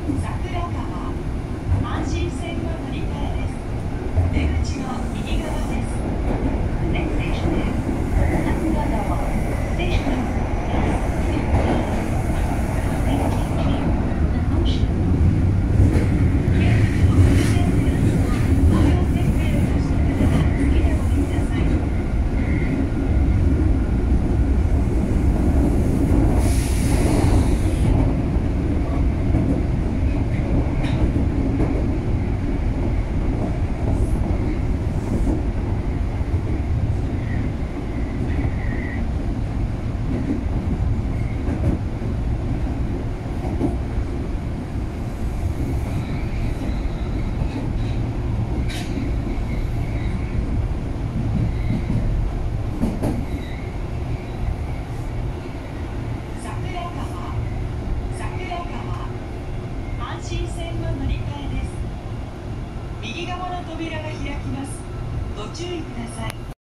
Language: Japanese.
桜川阪神線の乗り換えです。出口の右側です。Next station is 桜川 Station. Please change the function. ご用設定をしてください。次でお降りください。阪神線の乗り換えです。右側の扉が開きます。ご注意ください。